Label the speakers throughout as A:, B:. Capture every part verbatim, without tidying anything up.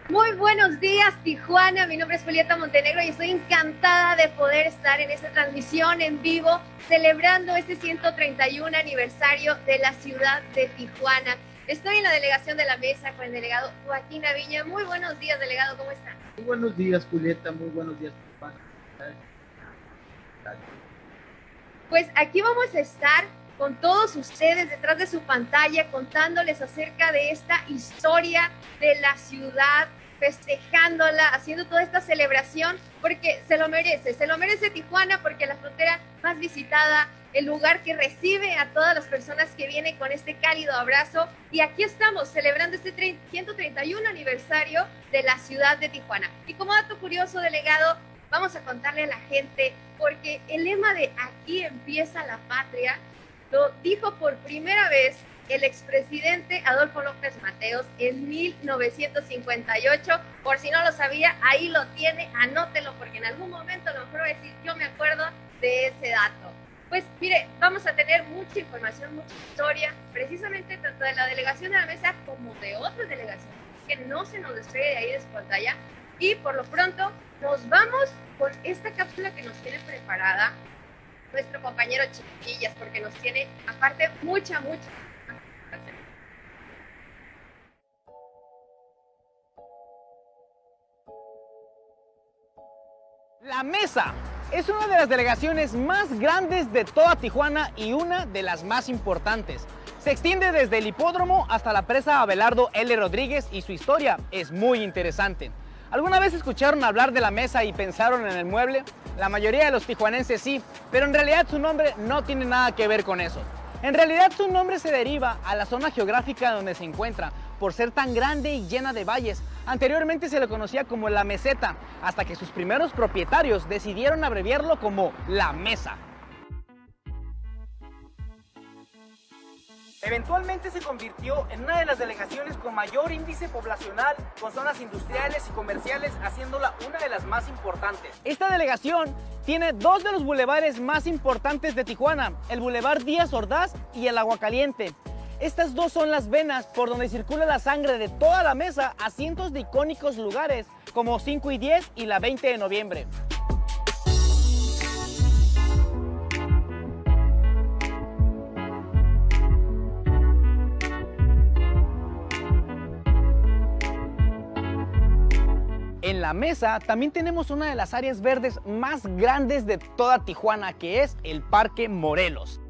A: Muy buenos días, Tijuana. Mi nombre es Julieta Montenegro y estoy encantada de poder estar en esta transmisión en vivo celebrando este ciento treinta y uno aniversario de la ciudad de Tijuana. Estoy en la delegación de la mesa con el delegado Joaquín Aviña. Muy buenos días, delegado, ¿cómo está?
B: Muy buenos días, Julieta. Muy buenos días, Tijuana.
A: Pues aquí vamos a estar con todos ustedes detrás de su pantalla contándoles acerca de esta historia de la ciudad, festejándola, haciendo toda esta celebración, porque se lo merece, se lo merece Tijuana, porque la frontera más visitada, el lugar que recibe a todas las personas que vienen con este cálido abrazo, y aquí estamos celebrando este ciento treinta y uno aniversario de la ciudad de Tijuana. Y como dato curioso, delegado, vamos a contarle a la gente, porque el lema de aquí empieza la patria lo dijo por primera vez el expresidente Adolfo López Mateos en mil novecientos cincuenta y ocho. Por si no lo sabía, ahí lo tiene, anótelo, porque en algún momento lo mejor va a decir, yo me acuerdo de ese dato. Pues mire, vamos a tener mucha información, mucha historia, precisamente tanto de la delegación de la mesa como de otras delegaciones, que no se nos despegue de ahí de su pantalla. Y por lo pronto nos vamos con esta cápsula que nos tiene preparada nuestro compañero Chiquillas, porque nos tiene aparte mucha, mucha.
C: La Mesa es una de las delegaciones más grandes de toda Tijuana y una de las más importantes. Se extiende desde el hipódromo hasta la presa Abelardo L. Rodríguez y su historia es muy interesante. ¿Alguna vez escucharon hablar de La Mesa y pensaron en el mueble? La mayoría de los tijuanenses sí, pero en realidad su nombre no tiene nada que ver con eso. En realidad su nombre se deriva a la zona geográfica donde se encuentra, por ser tan grande y llena de valles. Anteriormente se le conocía como La Meseta, hasta que sus primeros propietarios decidieron abreviarlo como La Mesa. Eventualmente se convirtió en una de las delegaciones con mayor índice poblacional, con zonas industriales y comerciales, haciéndola una de las más importantes. Esta delegación tiene dos de los bulevares más importantes de Tijuana, el Boulevard Díaz Ordaz y el Aguacaliente. Estas dos son las venas por donde circula la sangre de toda la mesa a cientos de icónicos lugares como cinco y diez y la veinte de noviembre. En La Mesa también tenemos una de las áreas verdes más grandes de toda Tijuana, que es el Parque Morelos.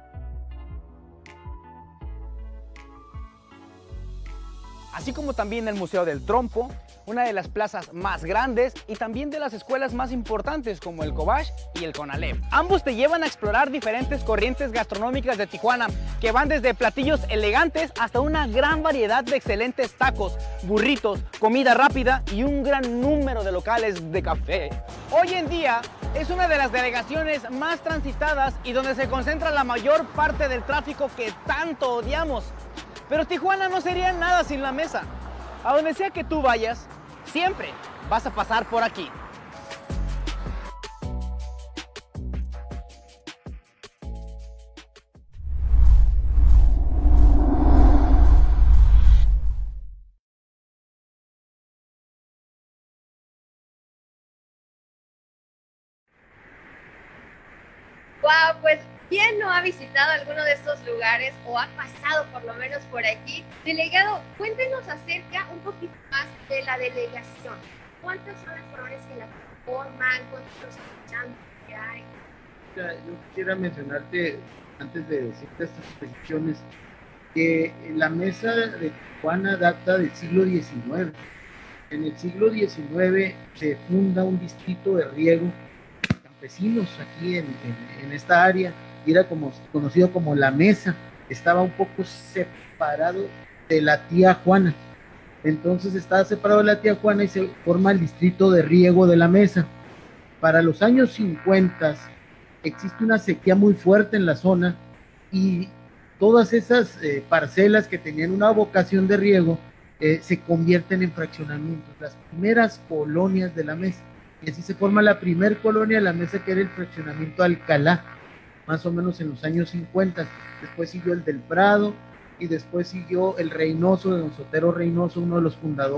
C: Así como también el Museo del Trompo, una de las plazas más grandes y también de las escuelas más importantes como el Cobach y el Conalep. Ambos te llevan a explorar diferentes corrientes gastronómicas de Tijuana, que van desde platillos elegantes hasta una gran variedad de excelentes tacos, burritos, comida rápida y un gran número de locales de café. Hoy en día es una de las delegaciones más transitadas y donde se concentra la mayor parte del tráfico que tanto odiamos. Pero Tijuana no sería nada sin La Mesa. A donde sea que tú vayas, siempre vas a pasar por aquí.
A: Wow, pues ¿quién no ha visitado alguno de estos lugares o ha pasado por lo menos por aquí? Delegado, cuéntenos acerca un poquito más de la delegación. ¿Cuántas son las colores que la forman? ¿Cuántos habitantes que hay?
B: Yo quisiera mencionarte, antes de decirte estas exposiciones, que la mesa de Tijuana data del siglo diecinueve. En el siglo diecinueve se funda un distrito de riego campesinos aquí en, en, en esta área, y era como, conocido como La Mesa. Estaba un poco separado de la Tía Juana. Entonces estaba separado de la Tía Juana y se forma el distrito de riego de La Mesa. Para los años cincuenta existe una sequía muy fuerte en la zona y todas esas eh, parcelas que tenían una vocación de riego eh, se convierten en fraccionamientos, las primeras colonias de La Mesa. Y así se forma la primer colonia de La Mesa, que era el fraccionamiento Alcalá, más o menos en los años cincuenta. Después siguió el del Prado y después siguió el Reynoso, de don Sotero Reynoso, uno de los fundadores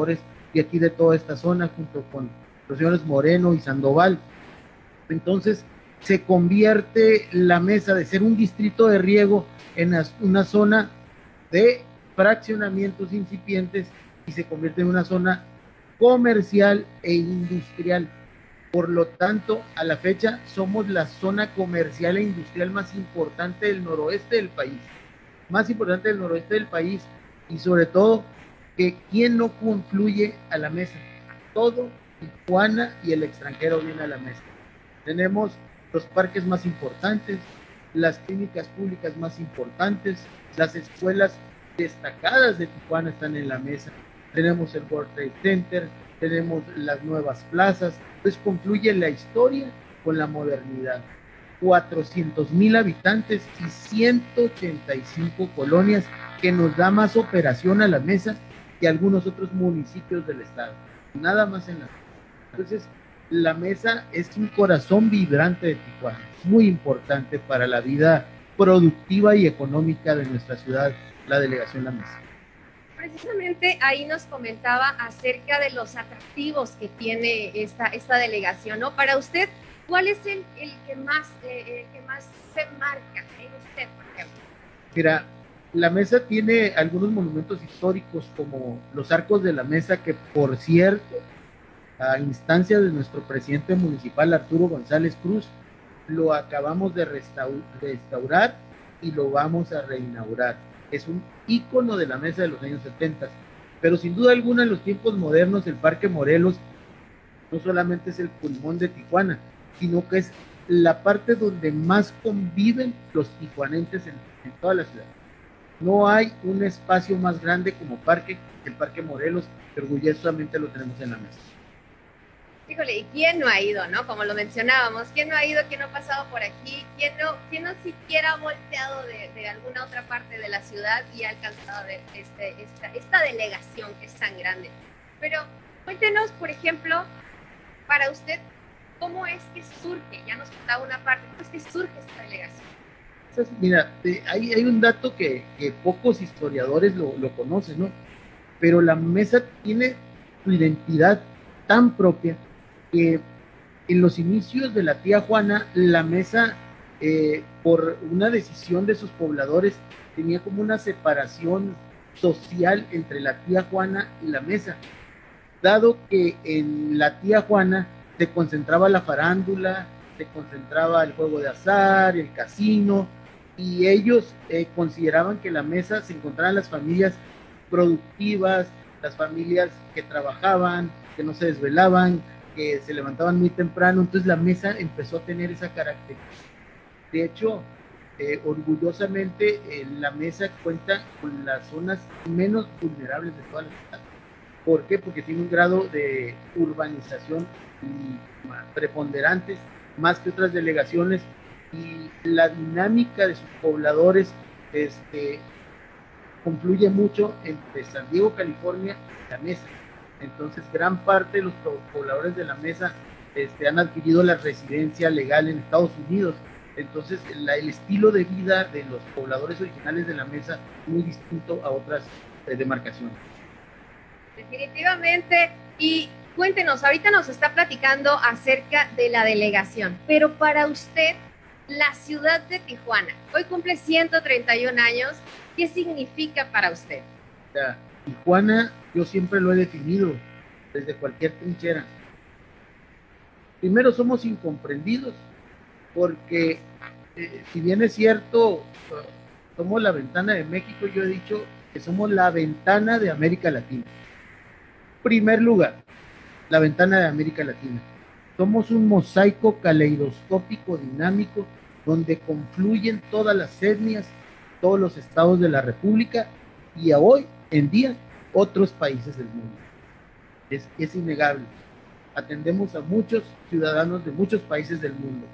B: de aquí de toda esta zona, junto con los señores Moreno y Sandoval. Entonces se convierte la Mesa de ser un distrito de riego en una zona de fraccionamientos incipientes y se convierte en una zona comercial e industrial. Por lo tanto, a la fecha somos la zona comercial e industrial más importante del noroeste del país, más importante del noroeste del país, y sobre todo que quién no confluye a la Mesa, todo Tijuana y el extranjero viene a la Mesa. Tenemos los parques más importantes, las clínicas públicas más importantes, las escuelas destacadas de Tijuana están en la Mesa, tenemos el World Trade Center, tenemos las nuevas plazas, entonces confluye la historia con la modernidad. cuatrocientos mil habitantes y ciento ochenta y cinco colonias, que nos da más operación a la Mesa que algunos otros municipios del estado, nada más en la Mesa. Entonces la Mesa es un corazón vibrante de Tijuana, muy importante para la vida productiva y económica de nuestra ciudad, la delegación La Mesa.
A: Precisamente ahí nos comentaba acerca de los atractivos que tiene esta, esta delegación, ¿no? Para usted, ¿cuál es el, el, que más, eh, el que más se marca en usted, por ejemplo?
B: Mira, la Mesa tiene algunos monumentos históricos como los Arcos de la Mesa, que por cierto, a instancia de nuestro presidente municipal Arturo González Cruz, lo acabamos de restaurar y lo vamos a reinaugurar. Es un ícono de la Mesa de los años setenta, pero sin duda alguna en los tiempos modernos el Parque Morelos no solamente es el pulmón de Tijuana, sino que es la parte donde más conviven los tijuanenses en, en toda la ciudad. No hay un espacio más grande como parque que el Parque Morelos, que orgullosamente lo tenemos en la Mesa.
A: Híjole, ¿y quién no ha ido, no? Como lo mencionábamos, ¿quién no ha ido, quién no ha pasado por aquí? ¿Quién no, quién no siquiera ha volteado de, de alguna otra parte de la ciudad y ha alcanzado a ver este, esta, esta delegación que es tan grande? Pero cuéntenos, por ejemplo, para usted, ¿cómo es que surge? Ya nos contaba una parte, ¿cómo es que surge esta delegación?
B: Entonces, mira, eh, hay, hay un dato que, que pocos historiadores lo, lo conocen, ¿no? Pero la Mesa tiene su identidad tan propia que en los inicios de la tía Juana, la Mesa, eh, por una decisión de sus pobladores, tenía como una separación social entre la tía Juana y la Mesa, dado que en la tía Juana se concentraba la farándula, se concentraba el juego de azar, el casino, y ellos eh, consideraban que la Mesa se encontraban las familias productivas, las familias que trabajaban, que no se desvelaban, que se levantaban muy temprano. Entonces la Mesa empezó a tener esa característica. De hecho, eh, orgullosamente eh, la Mesa cuenta con las zonas menos vulnerables de toda la ciudad. ¿Por qué? Porque tiene un grado de urbanización preponderante, más que otras delegaciones, y la dinámica de sus pobladores este, confluye mucho entre San Diego, California y la Mesa. Entonces gran parte de los pobladores de la Mesa este, han adquirido la residencia legal en Estados Unidos. Entonces la, el estilo de vida de los pobladores originales de la Mesa es muy distinto a otras eh, demarcaciones.
A: Definitivamente. Y cuéntenos, ahorita nos está platicando acerca de la delegación, pero para usted, la ciudad de Tijuana, hoy cumple ciento treinta y un años, ¿qué significa para usted?
B: O sea, Tijuana, yo siempre lo he definido desde cualquier trinchera. Primero, somos incomprendidos, porque eh, si bien es cierto, somos la ventana de México, yo he dicho que somos la ventana de América Latina. Primer lugar, la ventana de América Latina. Somos un mosaico caleidoscópico dinámico donde confluyen todas las etnias, todos los estados de la República y a hoy en día otros países del mundo. Es, es innegable. Atendemos a muchos ciudadanos de muchos países del mundo.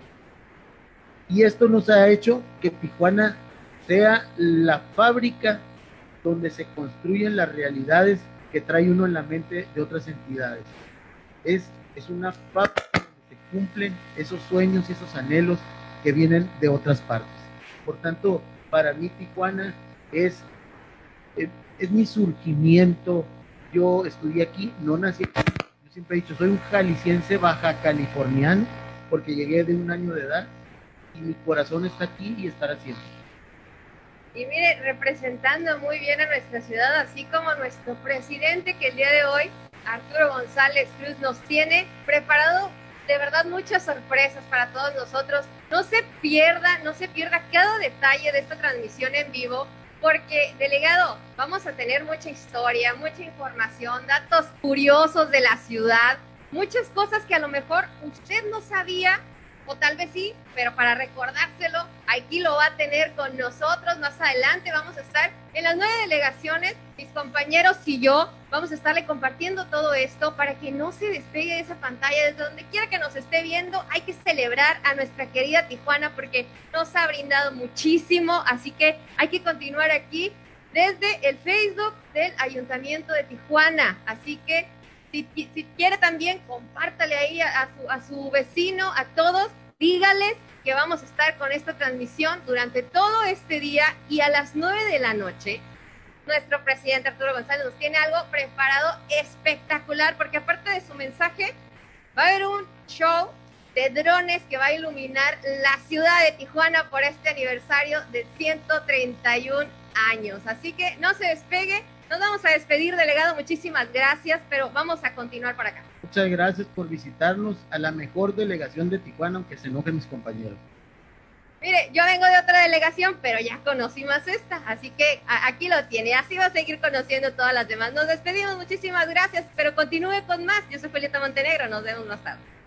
B: Y esto nos ha hecho que Tijuana sea la fábrica donde se construyen las realidades que trae uno en la mente de otras entidades. Es, es una fábrica donde se cumplen esos sueños y esos anhelos que vienen de otras partes. Por tanto, para mí Tijuana es, es, es mi surgimiento Yo estudié aquí, no nací aquí. Yo siempre he dicho, soy un jalisciense baja californiano, porque llegué de un año de edad y mi corazón está aquí y estará siempre.
A: Y mire, representando muy bien a nuestra ciudad, así como nuestro presidente, que el día de hoy, Arturo González Cruz, nos tiene preparado de verdad muchas sorpresas para todos nosotros. No se pierda, no se pierda cada detalle de esta transmisión en vivo, porque, delegado, vamos a tener mucha historia, mucha información, datos curiosos de la ciudad, muchas cosas que a lo mejor usted no sabía, o tal vez sí, pero para recordárselo, aquí lo va a tener con nosotros. Más adelante vamos a estar en las nueve delegaciones, mis compañeros y yo vamos a estarle compartiendo todo esto para que no se despegue de esa pantalla. Desde donde quiera que nos esté viendo, hay que celebrar a nuestra querida Tijuana porque nos ha brindado muchísimo, así que hay que continuar aquí desde el Facebook del Ayuntamiento de Tijuana, así que Si, si quiere también, compártale ahí a, a, su, a su vecino, a todos, dígales que vamos a estar con esta transmisión durante todo este día y a las nueve de la noche. Nuestro presidente Arturo González nos tiene algo preparado espectacular, porque aparte de su mensaje, va a haber un show de drones que va a iluminar la ciudad de Tijuana por este aniversario de ciento treinta y un años. Así que no se despegue. Nos vamos a despedir, delegado, muchísimas gracias, pero vamos a continuar por acá.
B: Muchas gracias por visitarnos a la mejor delegación de Tijuana, aunque se enojen mis compañeros.
A: Mire, yo vengo de otra delegación, pero ya conocí más esta, así que a, aquí lo tiene, así va a seguir conociendo todas las demás. Nos despedimos, muchísimas gracias, pero continúe con más. Yo soy Julieta Montenegro, nos vemos más tarde.